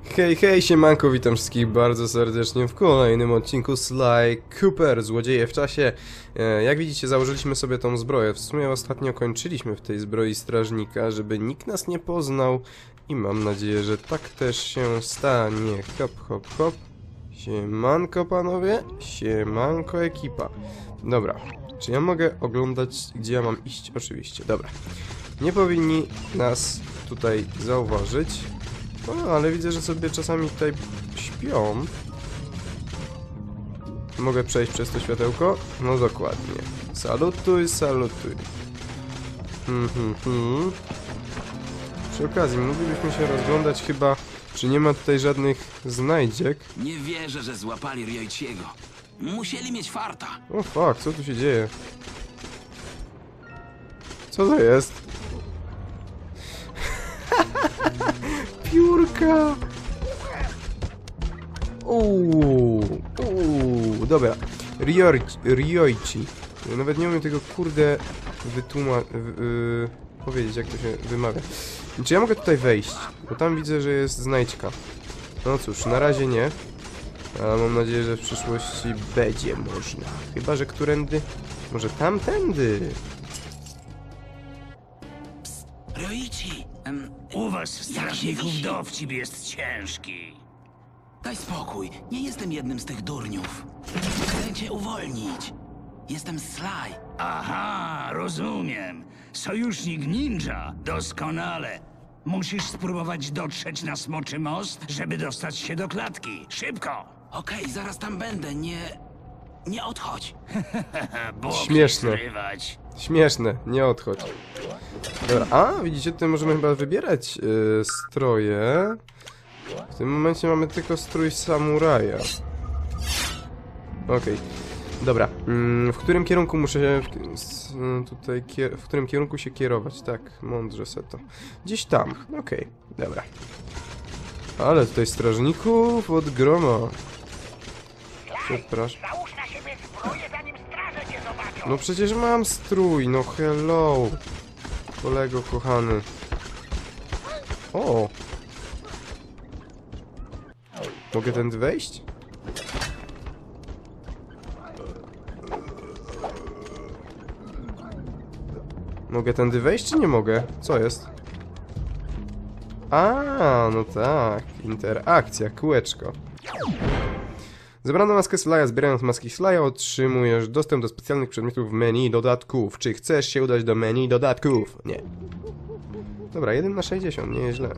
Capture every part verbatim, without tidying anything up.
Hej, hej, siemanko, witam wszystkich bardzo serdecznie w kolejnym odcinku Sly Cooper, Złodzieje w czasie. E, jak widzicie, założyliśmy sobie tą zbroję. W sumie ostatnio kończyliśmy w tej zbroi strażnika, żeby nikt nas nie poznał. I mam nadzieję, że tak też się stanie. Hop, hop, hop. Siemanko, panowie. Siemanko, ekipa. Dobra, czy ja mogę oglądać, gdzie ja mam iść? Oczywiście, dobra. Nie powinni nas tutaj zauważyć. No, ale widzę, że sobie czasami tutaj śpią. Mogę przejść przez to światełko? No dokładnie. Salutuj, salutuj. Hmm, hmm, hmm. Przy okazji, moglibyśmy się rozglądać chyba, czy nie ma tutaj żadnych znajdziek. Nie wierzę, że złapali Ryoichiego. Musieli mieć farta. O fuck, co tu się dzieje? Co to jest? Piórka! Uuu, uuu, dobra. Ryoichi, Ryoichi. Nawet nie umiem tego kurde wytłumaczyć, yy, powiedzieć, jak to się wymawia. Czy ja mogę tutaj wejść? Bo tam widzę, że jest znajdźka. No cóż, na razie nie. Ale mam nadzieję, że w przyszłości będzie można. Chyba, że którędy? Może tamtędy? Ryoichi! Em, U was, strażników, wisi? dowcip jest ciężki. Daj spokój, nie jestem jednym z tych durniów. Chcę cię uwolnić. Jestem Sly. Aha, rozumiem. Sojusznik ninja, doskonale. Musisz spróbować dotrzeć na Smoczy Most, żeby dostać się do klatki. Szybko! Okej, zaraz tam będę, nie... Nie odchodź. Bo Śmieszne. skrywać. Śmieszne, nie odchodź. Dobra, a widzicie, tutaj możemy chyba wybierać yy, stroje. W tym momencie mamy tylko strój samuraja. Okej, okay. Dobra. Mm, w którym kierunku muszę się w, s, tutaj kier, w którym kierunku się kierować? Tak, mądrze se to. Gdzieś tam. Okej, okay. Dobra. Ale tutaj strażników od groma. Przepraszam. No przecież mam strój, no hello. Kolego kochany. O! Mogę tędy wejść? Mogę tędy wejść, czy nie mogę? Co jest? A, no tak. Interakcja, kółeczko. Zebrano maskę Sly'a, zbierając maski Sly'a otrzymujesz dostęp do specjalnych przedmiotów w menu dodatków. Czy chcesz się udać do menu dodatków? Nie. Dobra, jeden na sześćdziesiąt, nie jest źle.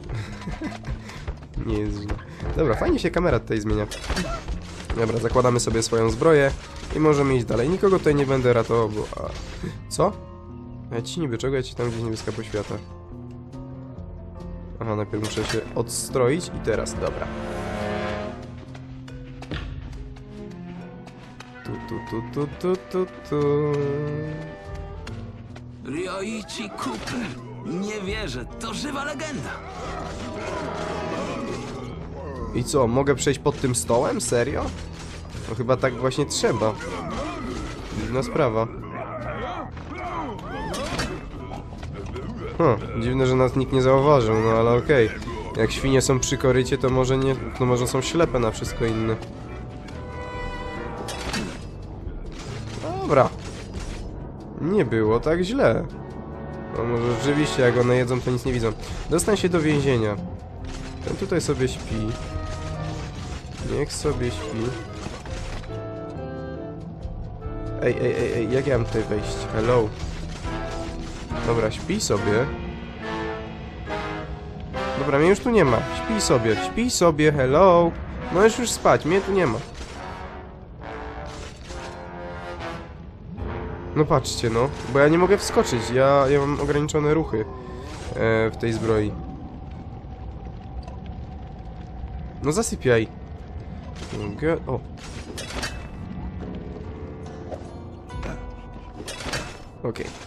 Nie jest źle. Dobra, fajnie się kamera tutaj zmienia. Dobra, zakładamy sobie swoją zbroję i możemy iść dalej. Nikogo tutaj nie będę ratował, bo... A... Co? Ja ci niby czego? Ja ci tam gdzieś nie wyskakuję świata. Aha, najpierw muszę się odstroić i teraz, dobra. Tu, tu, tu, tu, tu, tu, tu. Ryoichi Cooper. Nie wierzę, to żywa legenda. I co, mogę przejść pod tym stołem? Serio? No chyba tak właśnie trzeba. Dziwna sprawa. Hm, dziwne, że nas nikt nie zauważył, no ale okej. Okay. Jak świnie są przy korycie, to może nie, no może są ślepe na wszystko inne. Dobra. Nie było tak źle. No może rzeczywiście, jak one jedzą, to nic nie widzą. Dostań się do więzienia. Ten tutaj sobie śpi. Niech sobie śpi. Ej, ej, ej, ej, jak ja mam tutaj wejść? Hello. Dobra, śpi sobie. Dobra, mnie już tu nie ma. Śpi sobie, śpi sobie, hello. Możesz już spać, mnie tu nie ma. No patrzcie, no. Bo ja nie mogę wskoczyć. Ja, ja mam ograniczone ruchy e, w tej zbroi. No zasypiaj. Mogę... O. Okej. Okay.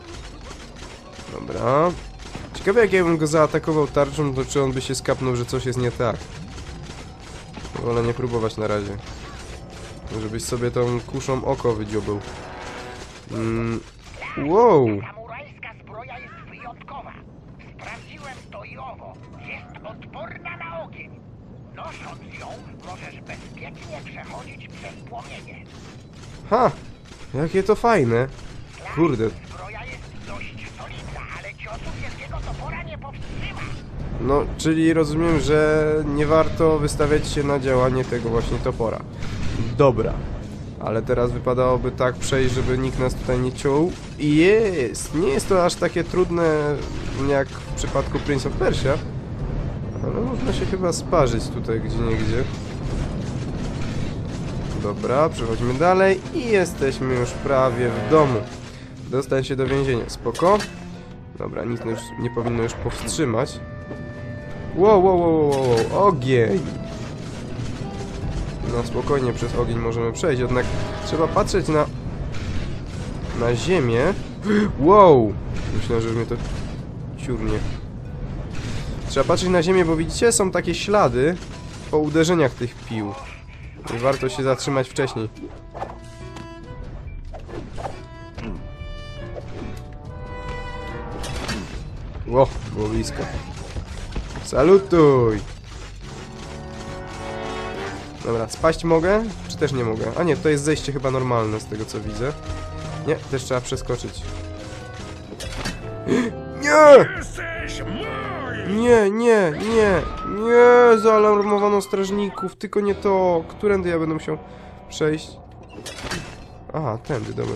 Dobra. Ciekawe, jak ja bym go zaatakował tarczą, to czy on by się skapnął, że coś jest nie tak. Wolę nie próbować na razie. Żebyś sobie tą kuszą oko wydziobył. Mm. Wow! Samurajska zbroja jest wyjątkowa. Sprawdziłem to i owo. Jest odporna na ogień. Nosząc ją, możesz bezpiecznie przechodzić przez płomienie. Ha! Jakie to fajne. Kurde. Zbroja jest dość solidna, ale ciosów wielkiego topora nie powstrzyma. No, czyli rozumiem, że nie warto wystawiać się na działanie tego właśnie topora. Dobra. Ale teraz wypadałoby tak przejść, żeby nikt nas tutaj nie ciął. I jest! Nie jest to aż takie trudne jak w przypadku Prince of Persia. Ale można się chyba sparzyć tutaj gdzieniegdzie. Dobra, przechodźmy dalej i jesteśmy już prawie w domu. Dostań się do więzienia. Spoko. Dobra, nic już nie powinno już powstrzymać. Wow, wow, wow, wow, wow, ogień! No spokojnie przez ogień możemy przejść, jednak trzeba patrzeć na... na ziemię. Wow! Myślę, że mnie to ciurnie. Trzeba patrzeć na ziemię, bo widzicie, są takie ślady po uderzeniach tych pił. I warto się zatrzymać wcześniej. Ło, było blisko. Salutuj! Dobra, spaść mogę? Czy też nie mogę? A nie, to jest zejście chyba normalne z tego co widzę. Nie, też trzeba przeskoczyć. Nie! Nie, nie, nie, nie! Zaalarmowano strażników, tylko nie to. Którędy ja będę musiał przejść? Aha, tędy, dobra.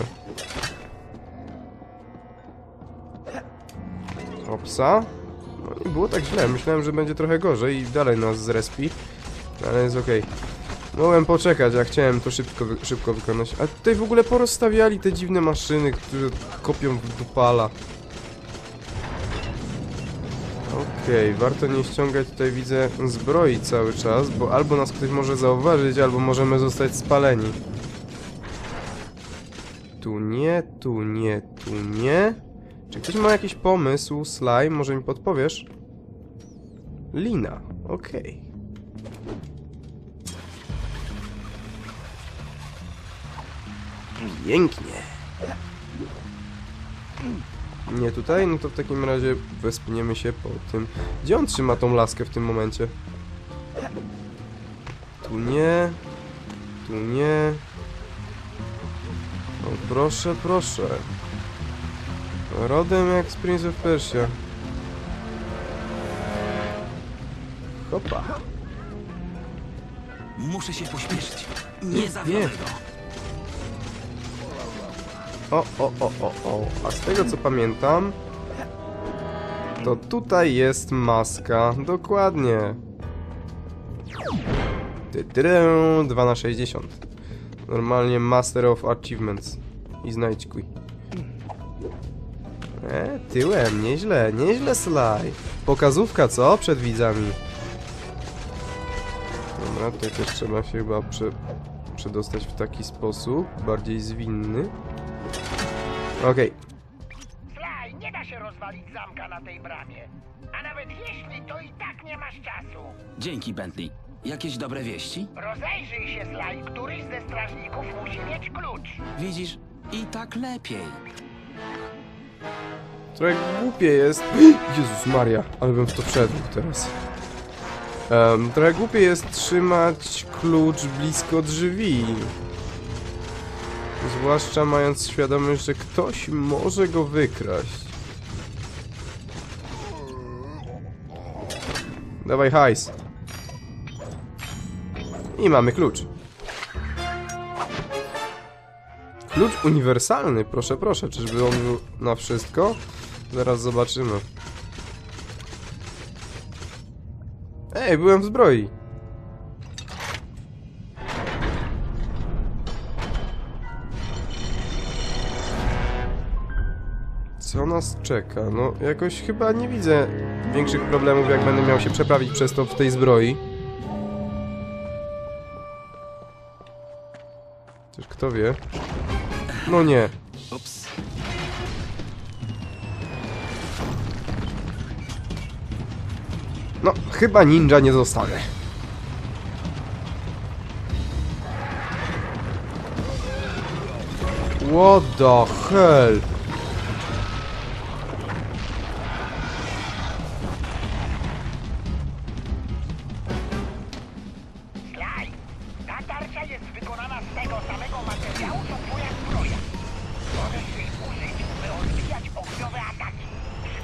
Hopsa. No nie było tak źle, myślałem, że będzie trochę gorzej i dalej nas zrespi. Ale jest okej. Mogłem poczekać, ja chciałem to szybko, wy szybko wykonać. A tutaj w ogóle porozstawiali te dziwne maszyny, które kopią w dupala. Okej, warto nie ściągać tutaj, widzę, zbroi cały czas, bo albo nas ktoś może zauważyć, albo możemy zostać spaleni. Tu nie, tu nie, tu nie. Czy ktoś ma jakiś pomysł, Sly? Może mi podpowiesz? Lina, okej. Pięknie. Nie tutaj? No to w takim razie wespniemy się po tym. Gdzie on trzyma tą laskę w tym momencie? Tu nie. Tu nie. O, proszę, proszę. Rodem jak z Prince of Persia. Hopa. Muszę się pośpieszyć. Nie zawiodę go. O, o, o, o, o. A z tego co pamiętam, to tutaj jest maska. Dokładnie. dwa na sześćdziesiąt. Normalnie Master of Achievements. I znajdź kuj. E, tyłem, nieźle, nieźle Sly. Pokazówka, co? Przed widzami. Dobra, tutaj też trzeba się chyba prze, przedostać w taki sposób, bardziej zwinny. Okej. Okay. Sly, nie da się rozwalić zamka na tej bramie. A nawet jeśli, to i tak nie masz czasu. Dzięki, Bentley. Jakieś dobre wieści? Rozejrzyj się, Sly. Któryś ze strażników musi mieć klucz. Widzisz? I tak lepiej. Trochę głupie jest... Jezus Maria, ale bym w to wszedł teraz. Um, trochę głupie jest trzymać klucz blisko drzwi. Zwłaszcza mając świadomość, że ktoś może go wykraść. Dawaj hajs. I mamy klucz. Klucz uniwersalny, proszę, proszę. Czyżby on był na wszystko? Zaraz zobaczymy. Ej, byłem w zbroi. Co nas czeka? No, jakoś chyba nie widzę większych problemów, jak będę miał się przeprawić przez to w tej zbroi. Chociaż kto wie? No nie. Ups. No, chyba ninja nie zostanę. What the hell?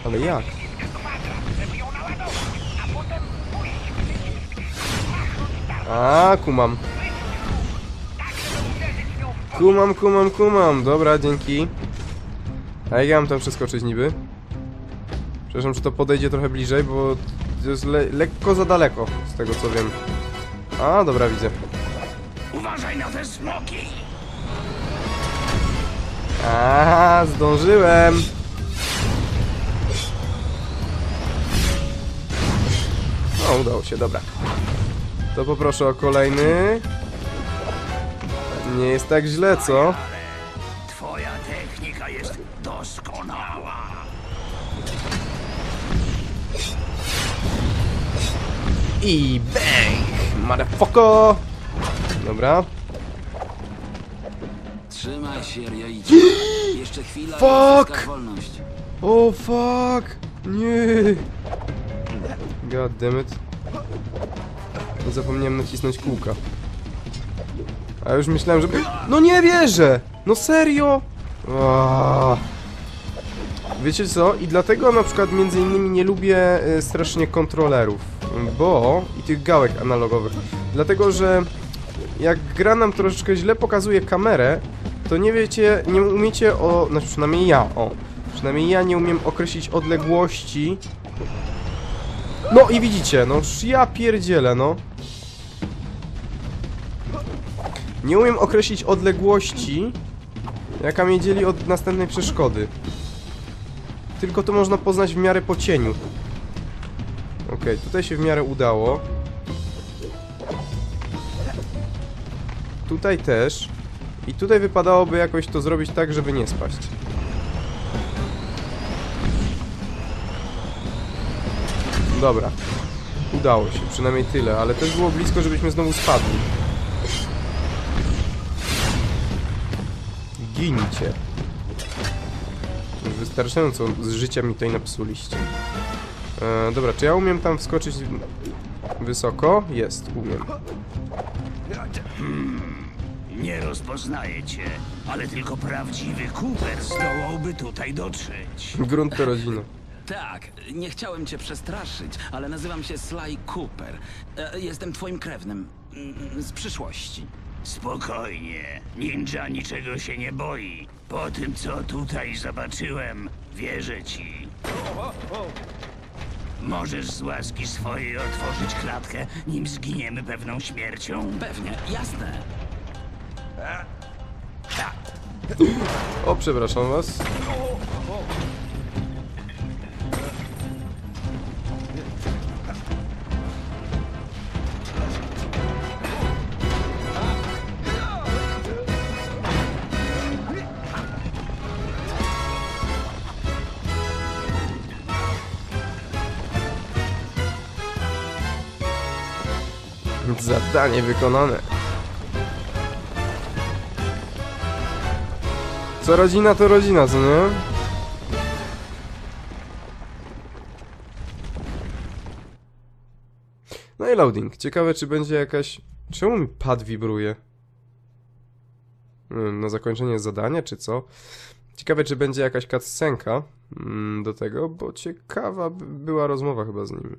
Ale jak? Przycisk kwadrat, żeby ją naładować, a potem puść przycisk. Machnąć tak, A, kumam. tak żeby uderzyć nią w Kumam, kumam, kumam. Dobra, dzięki. A jak ja mam tam przeskoczyć niby? Przepraszam, czy to podejdzie trochę bliżej, bo to jest le lekko za daleko, z tego co wiem. A, dobra, widzę. Uważaj na te smoki! A, zdążyłem. No, udało się, dobra. To poproszę o kolejny. Nie jest tak źle, co? Ale twoja technika jest doskonała. I bang! Motherfucker! Dobra. Trzymaj się, Ryoichi. Jeszcze chwila Fuck! i uzyskasz wolność. O, fuck! Nie! God damn it. Zapomniałem nacisnąć kółka. A już myślałem, że... No nie wierzę! No serio! Aaaa. Wiecie co? I dlatego na przykład między innymi nie lubię y, strasznie kontrolerów. Bo... i tych gałek analogowych. Dlatego, że jak gra nam troszeczkę źle pokazuje kamerę, to nie wiecie, nie umiecie o... Znaczy przynajmniej ja, o. Przynajmniej ja nie umiem określić odległości. No i widzicie, no ja pierdzielę, no. Nie umiem określić odległości, jaka mnie dzieli od następnej przeszkody. Tylko to można poznać w miarę po cieniu. Okej, okay, tutaj się w miarę udało. Tutaj też. I tutaj wypadałoby jakoś to zrobić tak, żeby nie spaść. Dobra. Udało się, przynajmniej tyle, ale też było blisko, żebyśmy znowu spadli. Gincie. Już wystarczająco z życia mi tutaj napsuliście. E, dobra, czy ja umiem tam wskoczyć wysoko? Jest, umiem. Nie rozpoznaję cię, ale tylko prawdziwy Cooper zdołałby tutaj dotrzeć. Grunt to rodzina. Tak, nie chciałem cię przestraszyć, ale nazywam się Sly Cooper. E, Jestem twoim krewnym. mm, Z przyszłości. Spokojnie, ninja niczego się nie boi. Po tym, co tutaj zobaczyłem, wierzę ci. Możesz z łaski swojej otworzyć klatkę, nim zginiemy pewną śmiercią? Pewnie, jasne. O, przepraszam was. Zadanie wykonane. Co rodzina, to rodzina, co nie? No i loading. Ciekawe, czy będzie jakaś... Czemu mi pad wibruje? Hmm, na zakończenie zadania, czy co? Ciekawe, czy będzie jakaś cutscenka mm, do tego, bo ciekawa była rozmowa chyba z nimi.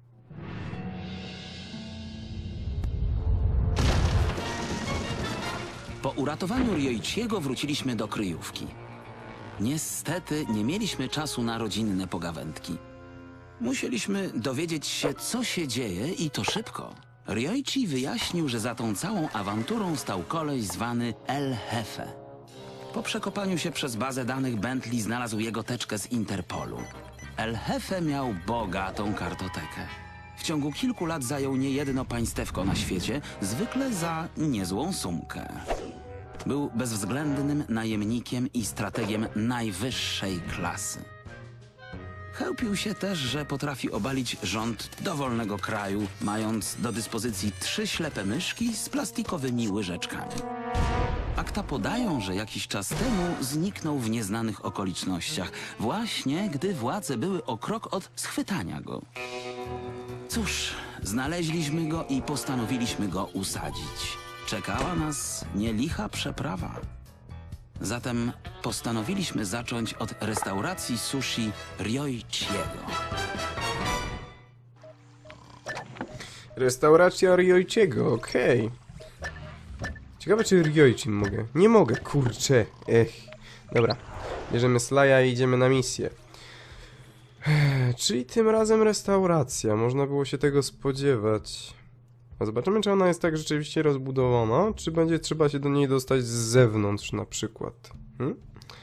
Po uratowaniu Ryoichiego wróciliśmy do kryjówki. Niestety nie mieliśmy czasu na rodzinne pogawędki. Musieliśmy dowiedzieć się, co się dzieje i to szybko. Ryoichi wyjaśnił, że za tą całą awanturą stał koleś zwany El Jefe. Po przekopaniu się przez bazę danych Bentley znalazł jego teczkę z Interpolu. El Jefe miał bogatą kartotekę. W ciągu kilku lat zajął niejedno państewko na świecie, zwykle za niezłą sumkę. Był bezwzględnym najemnikiem i strategiem najwyższej klasy. Chełpił się też, że potrafi obalić rząd dowolnego kraju, mając do dyspozycji trzy ślepe myszki z plastikowymi łyżeczkami. Akta podają, że jakiś czas temu zniknął w nieznanych okolicznościach, właśnie gdy władze były o krok od schwytania go. Cóż, znaleźliśmy go i postanowiliśmy go usadzić. Czekała nas nielicha przeprawa. Zatem postanowiliśmy zacząć od restauracji sushi Ryoichiego. Restauracja Ryoichiego, okej. Ciekawe, czy Ryoichin mogę. Nie mogę, kurczę. Ech. Dobra. Bierzemy Slaja i idziemy na misję. Ech, czyli tym razem restauracja. Można było się tego spodziewać. A zobaczymy, czy ona jest tak rzeczywiście rozbudowana, czy będzie trzeba się do niej dostać z zewnątrz na przykład. Hmm?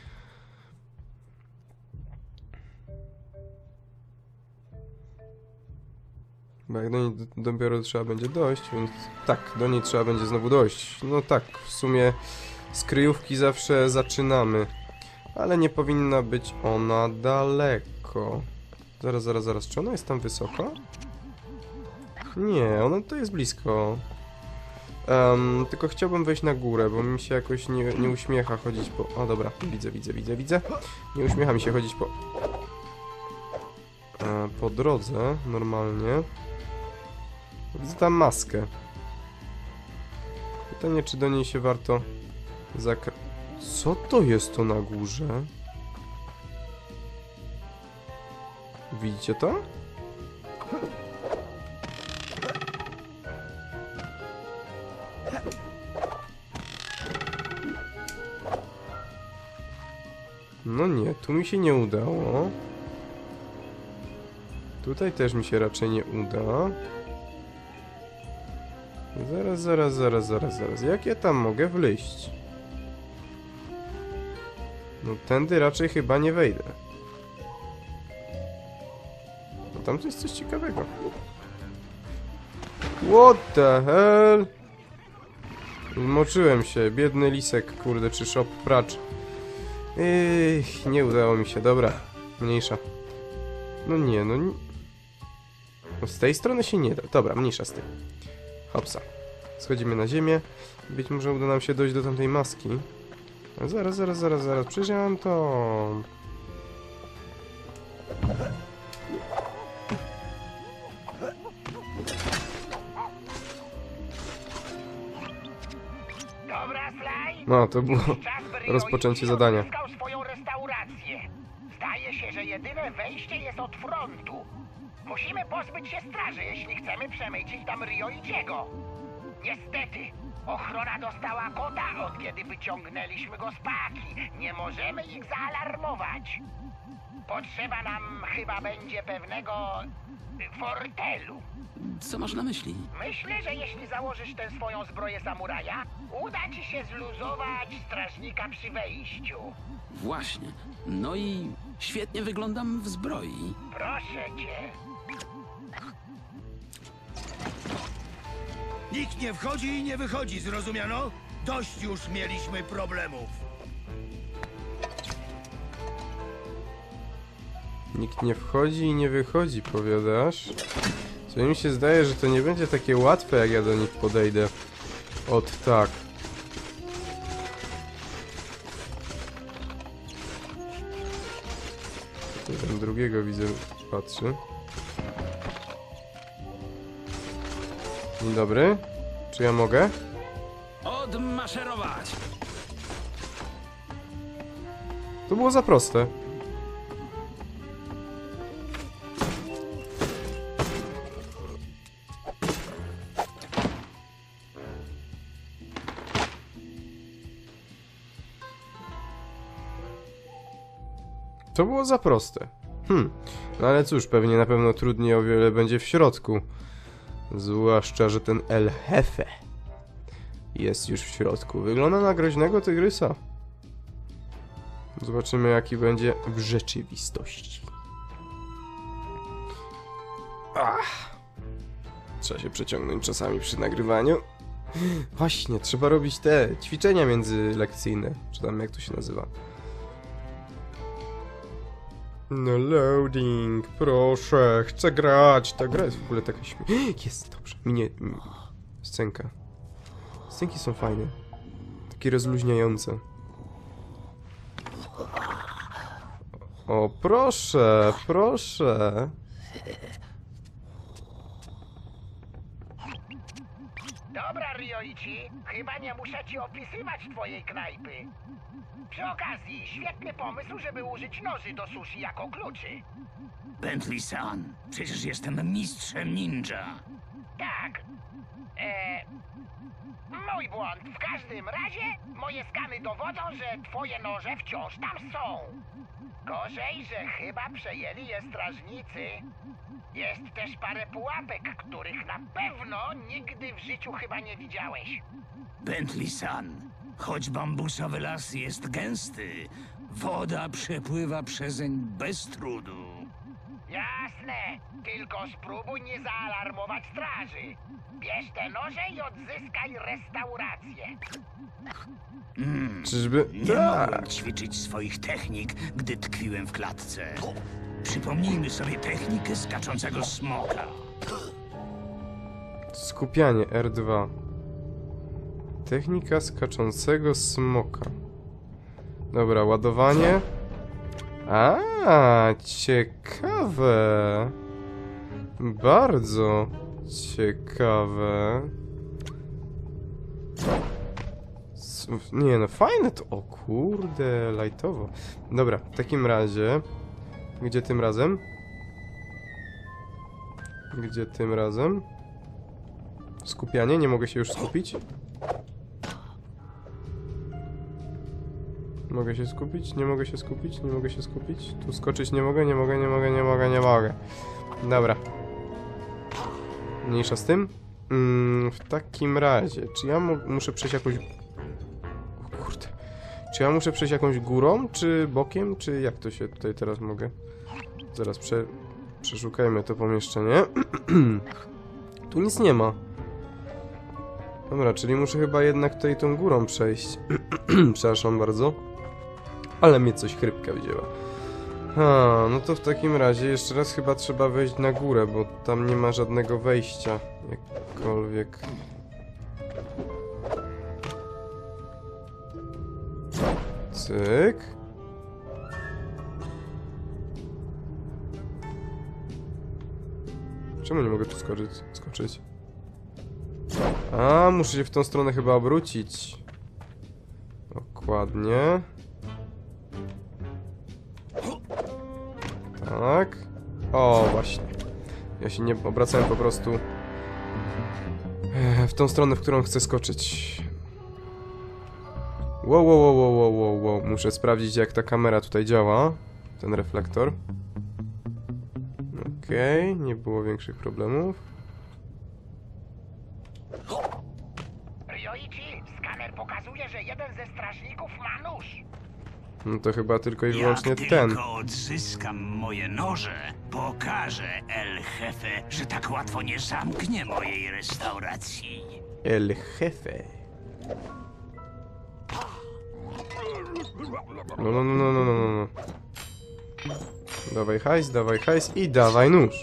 Bo jak do niej dopiero trzeba będzie dojść, więc tak, do niej trzeba będzie znowu dojść. No tak, w sumie z kryjówki zawsze zaczynamy. Ale nie powinna być ona daleko. Zaraz, zaraz, zaraz, czy ona jest tam wysoko? Nie, ona to jest blisko. Um, tylko chciałbym wejść na górę, bo mi się jakoś nie, nie uśmiecha chodzić po... O dobra, widzę, widzę, widzę, widzę. Nie uśmiecha mi się chodzić po... E, po drodze, normalnie. Widzę tam maskę. Pytanie, czy do niej się warto zakra... Co to jest to na górze? Widzicie to? No nie, tu mi się nie udało. Tutaj też mi się raczej nie uda. Zaraz, zaraz, zaraz, zaraz, zaraz. Jak ja tam mogę wleźć? No tędy raczej chyba nie wejdę. No tam to jest coś ciekawego. What the hell? Zmoczyłem się, biedny lisek, kurde, czy shop pracz. Ech, nie udało mi się, dobra, mniejsza. No nie, no nie. No z tej strony się nie da, dobra, mniejsza z tej. Hopsa. Schodzimy na ziemię. Być może uda nam się dojść do tamtej maski. A zaraz, zaraz, zaraz, zaraz, przecież ja mam to... Dobra, Sly. No, to było Czas, by rozpoczęcie Ryoichi zadania. odzyskał swoją restaurację. Zdaje się, że jedyne wejście jest od frontu. Musimy pozbyć się straży, jeśli chcemy przemycić tam Ryoichiego. Niestety, ochrona dostała kota, od kiedy wyciągnęliśmy go z paki. Nie możemy ich zaalarmować. Potrzeba nam chyba będzie pewnego fortelu. Co masz na myśli? Myślę, że jeśli założysz tę swoją zbroję samuraja, uda ci się zluzować strażnika przy wejściu. Właśnie. No i świetnie wyglądam w zbroi. Proszę cię. Nikt nie wchodzi i nie wychodzi, zrozumiano? Dość już mieliśmy problemów. Nikt nie wchodzi i nie wychodzi, powiadasz? Co mi się zdaje, że to nie będzie takie łatwe, jak ja do nich podejdę. Od tak. Tam drugiego widzę, patrzy. Dzień dobry. Czy ja mogę? Odmaszerować! To było za proste. To było za proste. Hm. No ale cóż, pewnie na pewno trudniej o wiele będzie w środku. Zwłaszcza, że ten El Jefe jest już w środku. Wygląda na groźnego tygrysa. Zobaczymy, jaki będzie w rzeczywistości. Ach. Trzeba się przeciągnąć czasami przy nagrywaniu. Właśnie, trzeba robić te ćwiczenia międzylekcyjne. Czy tam jak to się nazywa? No loading, proszę, chcę grać. Ta gra jest w ogóle taka śmieszna. Jest, dobrze, minie... Scenka. Scenki są fajne. Takie rozluźniające. O, proszę, proszę. Dobra, Ryoichi, chyba nie muszę ci opisywać twojej knajpy. Przy okazji, świetny pomysł, żeby użyć noży do sushi jako kluczy. Bentley-san, przecież jestem mistrzem ninja. Tak. E, mój błąd. W każdym razie moje skany dowodzą, że twoje noże wciąż tam są. Gorzej, że chyba przejęli je strażnicy. Jest też parę pułapek, których na pewno nigdy w życiu chyba nie widziałeś. Bentley-san, choć bambusowy las jest gęsty, woda przepływa przezeń bez trudu. Jasne, tylko spróbuj nie zaalarmować straży. Bierz te noże i odzyskaj restaurację. Czyżby? Nie Tak. mogłem ćwiczyć swoich technik, gdy tkwiłem w klatce. Przypomnijmy sobie technikę skaczącego smoka. Skupianie R dwa. Technika skaczącego smoka. Dobra, ładowanie. A, ciekawe. Bardzo ciekawe. S- Nie no, fajne to. O kurde, lajtowo. Dobra, w takim razie. Gdzie tym razem? Gdzie tym razem? Skupianie? Nie mogę się już skupić? Mogę się skupić? Nie mogę się skupić? Nie mogę się skupić? Tu skoczyć nie mogę? Nie mogę, nie mogę, nie mogę, nie mogę. Dobra. Mniejsza z tym. Mm, w takim razie, czy ja mo- muszę przejść jakąś... O kurde. Czy ja muszę przejść jakąś górą, czy bokiem, czy jak to się tutaj teraz mogę? Zaraz prze... przeszukajmy to pomieszczenie. Tu nic nie ma. Dobra, czyli muszę chyba jednak tutaj tą górą przejść. Przepraszam bardzo. Ale mnie coś chrypka wzięła. Ha, no to w takim razie jeszcze raz chyba trzeba wejść na górę, bo tam nie ma żadnego wejścia. Jakkolwiek. Cyk. Czemu nie mogę tu skoczyć? skoczyć? A, muszę się w tą stronę chyba obrócić. Dokładnie. Tak. O, właśnie. Ja się nie obracałem po prostu w tą stronę, w którą chcę skoczyć. Wow, wow, wow, wow, wow, wow, wow. Muszę sprawdzić, jak ta kamera tutaj działa. Ten reflektor. Okej, okay, nie było większych problemów. Ryoichi, skaner pokazuje, że jeden ze strażników ma nóż. No to chyba tylko i wyłącznie Jak ten. tylko odzyskam moje noże, pokażę El Jefe, że tak łatwo nie zamknie mojej restauracji. El Jefe. No, no, no, no, no, no, no. Dawaj hajs, dawaj hajs i dawaj nóż.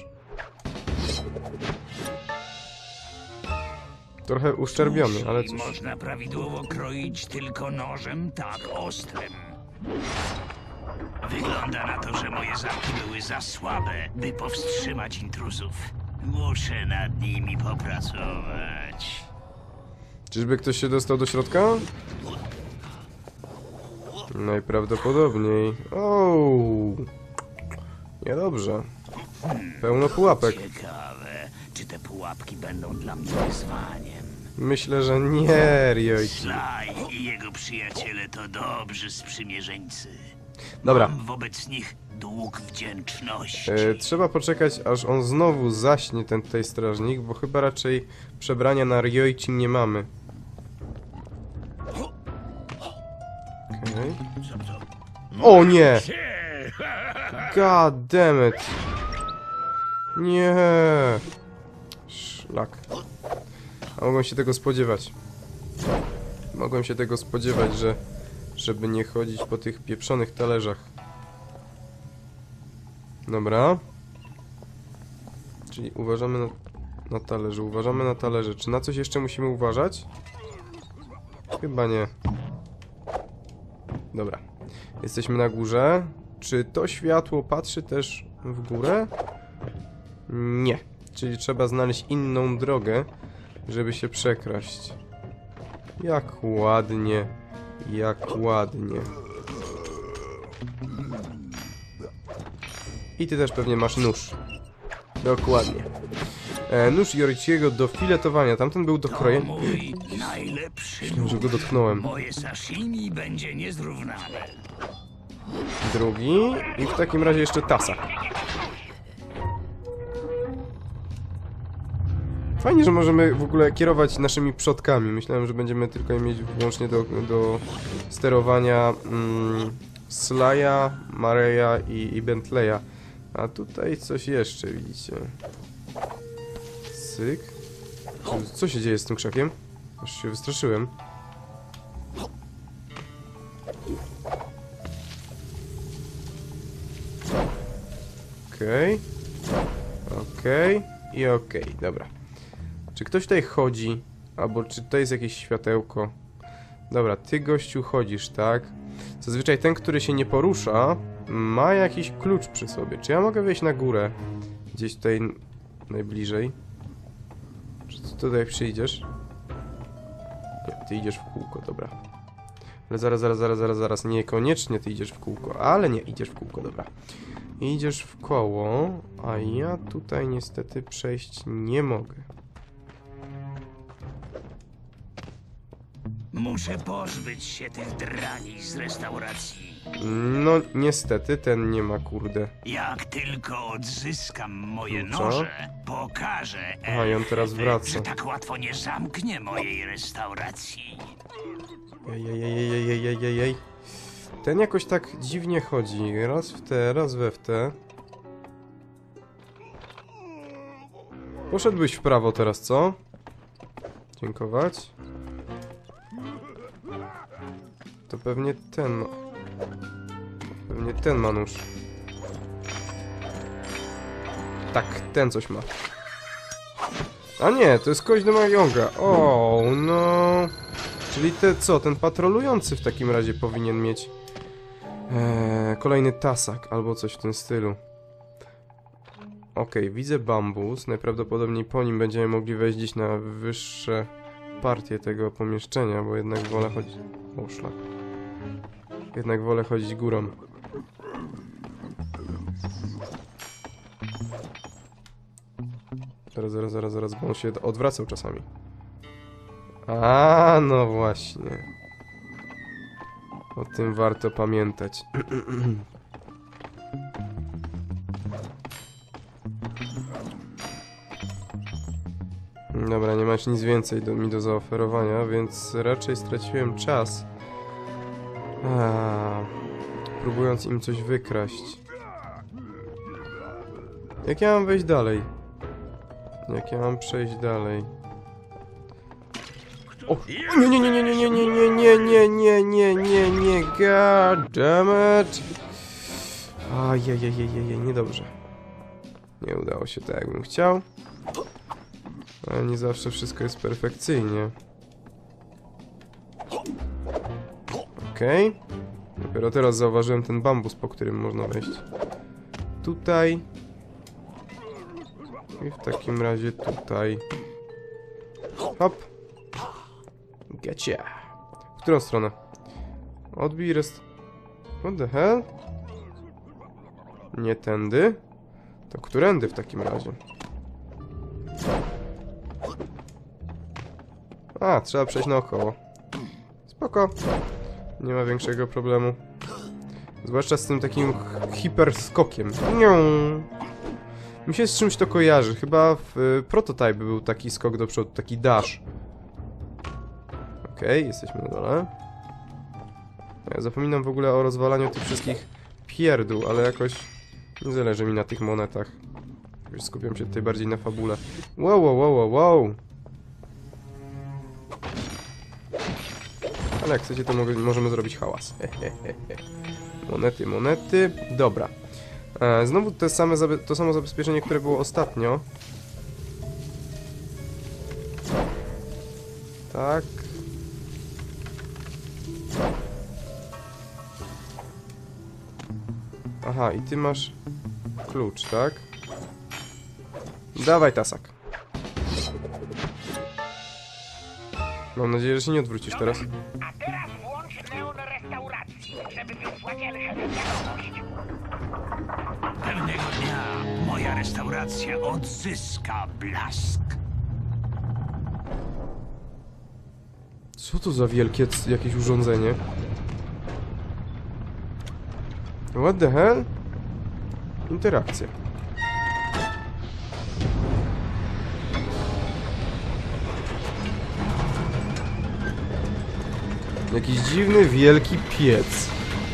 Trochę uszczerbiony, ale Sushi cóż. można prawidłowo kroić tylko nożem tak ostrym. Wygląda na to, że moje zamki były za słabe, by powstrzymać intruzów. Muszę nad nimi popracować. Czyżby ktoś się dostał do środka? Najprawdopodobniej. Ooo. Niedobrze. Pełno pułapek. Ciekawe, czy te pułapki będą dla mnie wyzwaniem. Myślę, że nie, Ryoichi. Sly i jego przyjaciele to dobrzy sprzymierzeńcy. Dobra. Mam wobec nich dług wdzięczności. E, trzeba poczekać, aż on znowu zaśnie, ten tutaj strażnik, bo chyba raczej przebrania na Ryoichi nie mamy. Okej. O nie! God damn it! Nie! Szlak. A mogłem się tego spodziewać. Mogłem się tego spodziewać, że... żeby nie chodzić po tych pieprzonych talerzach. Dobra. Czyli uważamy na, na talerze, uważamy na talerze. Czy na coś jeszcze musimy uważać? Chyba nie. Dobra. Jesteśmy na górze. Czy to światło patrzy też w górę? Nie. Czyli trzeba znaleźć inną drogę, żeby się przekraść. Jak ładnie, jak ładnie. I ty też pewnie masz nóż. Dokładnie. E, nóż Yoriciego do filetowania. Tamten był do To krojenia. mój najlepszy Myślałem, że go nóż. dotknąłem. Moje sashimi będzie niezrównane. Drugi. I w takim razie jeszcze tasa. Fajnie, że możemy w ogóle kierować naszymi przodkami. Myślałem, że będziemy tylko je mieć wyłącznie do, do sterowania mm, Sly'a, Mareya i, i Bentleya. A tutaj coś jeszcze, widzicie. Cyk. Co się dzieje z tym krzakiem? Aż się wystraszyłem. Okej. Okay. Okej. Okay. I okej, okay. Dobra. Czy ktoś tutaj chodzi? Albo czy to jest jakieś światełko? Dobra, ty gościu chodzisz, tak? Zazwyczaj ten, który się nie porusza, ma jakiś klucz przy sobie. Czy ja mogę wejść na górę? Gdzieś tutaj najbliżej. Czy ty tutaj przyjdziesz? Nie, ty idziesz w kółko, dobra. Ale zaraz, zaraz, zaraz, zaraz, zaraz. Niekoniecznie ty idziesz w kółko, ale nie, idziesz w kółko, dobra. Idziesz w koło, a ja tutaj niestety przejść nie mogę. Muszę pozbyć się tych drani z restauracji. No, niestety, ten nie ma, kurde. Jak tylko odzyskam moje Klucza. noże, pokażę Aha, i on teraz Elfy, wraca. że tak łatwo nie zamknie mojej restauracji. Ejejejejejejejej. Ten jakoś tak dziwnie chodzi. Raz w te, raz we w te. Poszedłbyś w prawo teraz, co? Dziękować. To pewnie ten ma... Pewnie ten ma nóż. Tak, ten coś ma. A nie, to jest kość do Mahjonga. O, no... Czyli te co? Ten patrolujący w takim razie powinien mieć... Eee, kolejny tasak, albo coś w tym stylu. Okej, okay, widzę bambus. Najprawdopodobniej po nim będziemy mogli wejść gdzieś na wyższe partie tego pomieszczenia, bo jednak wolę chodzić... O, szlak. Jednak wolę chodzić górą. Zaraz, zaraz, zaraz, zaraz, bo on się odwracał czasami. A, no właśnie. O tym warto pamiętać. Dobra, nie masz nic więcej do, mi do zaoferowania, więc raczej straciłem czas. A, próbując im coś wykraść. Jak ja mam wejść dalej? Jak ja mam przejść dalej? O! o nie, nie, nie, nie, nie, nie, nie, nie, nie, nie, nie, nie, nie, god damn it! Ajajajajajaj, niedobrze. Nie udało się tak, jakbym chciał. Ale nie zawsze wszystko jest perfekcyjnie. Okej. Okay. Dopiero teraz zauważyłem ten bambus, po którym można wejść. Tutaj. I w takim razie tutaj. Hop. Getcha. W którą stronę? Odbij rest... What the hell? Nie tędy. To którędy w takim razie? A, trzeba przejść naokoło. Spoko. Nie ma większego problemu. Zwłaszcza z tym takim hiperskokiem. Nią. Mi się z czymś to kojarzy. Chyba w y, Prototype był taki skok do przodu, taki dash. Okej, okay, jesteśmy na dole. Ja zapominam w ogóle o rozwalaniu tych wszystkich pierdół, ale jakoś nie zależy mi na tych monetach. Już skupiam się tutaj bardziej na fabule. Wow, wow, wow, wow, wow. Ale jak chcecie, to mogę, możemy zrobić hałas. Monety, monety. Dobra. E, znowu te same to samo zabezpieczenie, które było ostatnio. Tak. Aha, i ty masz klucz, tak? Dawaj tasak. Mam nadzieję, że się nie odwrócisz teraz. A teraz włącz neon restauracji, żeby wysłać Elchę wiadomość. Pewnego dnia moja restauracja odzyska blask. Co to za wielkie c- jakieś urządzenie? What the hell? Interakcja. Jakiś dziwny, wielki piec.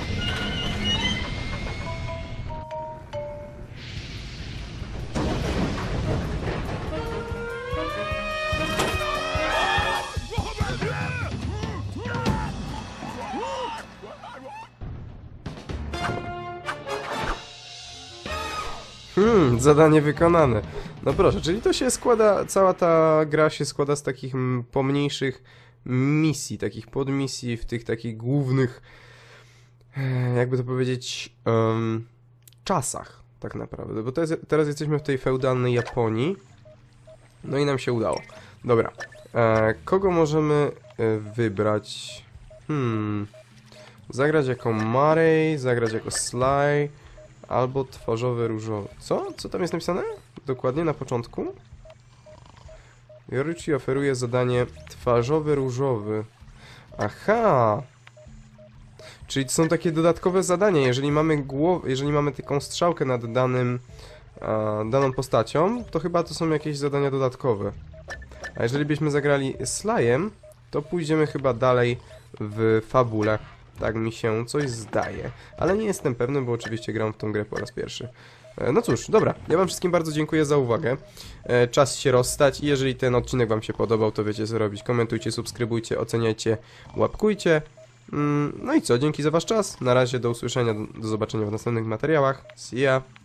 Hmm, zadanie wykonane. No proszę, czyli to się składa, cała ta gra się składa z takich mm, pomniejszych misji, takich podmisji w tych takich głównych, e, jakby to powiedzieć, em, czasach tak naprawdę, bo to jest, teraz jesteśmy w tej feudalnej Japonii, no i nam się udało. Dobra, e, kogo możemy e, wybrać? Hmm, zagrać jako Marey, zagrać jako Sly, albo twarzowy różowy. Co? Co tam jest napisane? Dokładnie na początku? Yoruichi oferuje zadanie twarzowy różowy. Aha! Czyli to są takie dodatkowe zadania. Jeżeli mamy głowę, jeżeli mamy taką strzałkę nad danym, a, daną postacią, to chyba to są jakieś zadania dodatkowe. A jeżeli byśmy zagrali Slyem, to pójdziemy chyba dalej w fabule. Tak mi się coś zdaje. Ale nie jestem pewny, bo oczywiście gram w tą grę po raz pierwszy. E, No cóż, dobra. Ja wam wszystkim bardzo dziękuję za uwagę. E, Czas się rozstać i jeżeli ten odcinek wam się podobał, to wiecie co robić. Komentujcie, subskrybujcie, oceniajcie, łapkujcie. Mm, No i co, dzięki za wasz czas. Na razie, do usłyszenia, do zobaczenia w następnych materiałach. See ya!